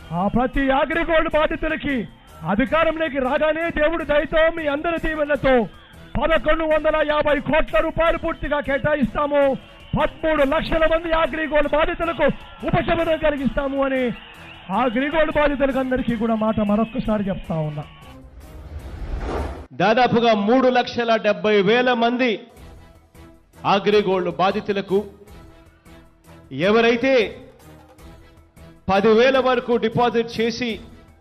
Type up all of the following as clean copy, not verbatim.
ఆ ప్రతి అగ్రిగోల్డ్ బాధితులకి అధికారంలోకి రాగానే దేవుడి దయతో మీ అందరి దీవెనలతో 1150 కోట్ల రూపాయలు పూర్తిగా కేటాయిస్తాము. 13 లక్షల మంది అగ్రిగోల్డ్ బాధితులకు ఉపశమనం కలిగిస్తాము అని అగ్రిగోల్డ్ బాధితులకు అందరికీ కూడా మాట మరొక్కసారి చెప్తా ఉన్నా. దాదాపుగా 3,70,000 మంది అగ్రిగోల్డ్ బాధితులకు ఎవరైతే 10,000 వరకు డిపాజిట్ చేసి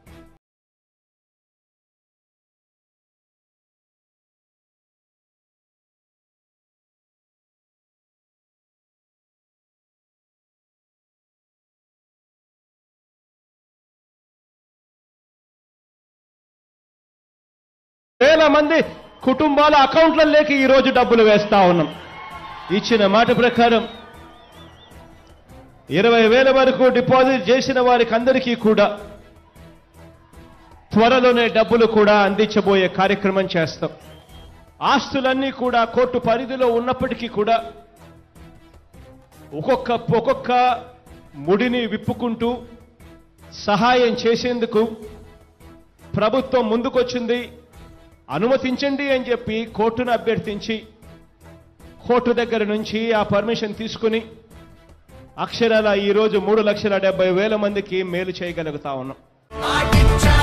వేల మంది కుటుంబాల అకౌంట్లలోకి ఈరోజు డబ్బులు వేస్తా ఉన్నాం. ఇచ్చిన మాట ప్రకారం 20,000 వరకు డిపాజిట్ చేసిన వారికి అందరికీ కూడా త్వరలోనే డబ్బులు కూడా అందించబోయే కార్యక్రమం చేస్తాం. ఆస్తులన్నీ కూడా కోర్టు పరిధిలో ఉన్నప్పటికీ కూడా ఒక్కొక్క ముడిని విప్పుకుంటూ సహాయం చేసేందుకు ప్రభుత్వం ముందుకొచ్చింది. అనుమతించండి అని చెప్పి కోర్టును అభ్యర్థించి కోర్టు దగ్గర నుంచి ఆ పర్మిషన్ తీసుకుని అక్షరాల ఈరోజు 3,70,000 మందికి మేలు చేయగలుగుతా ఉన్నాం.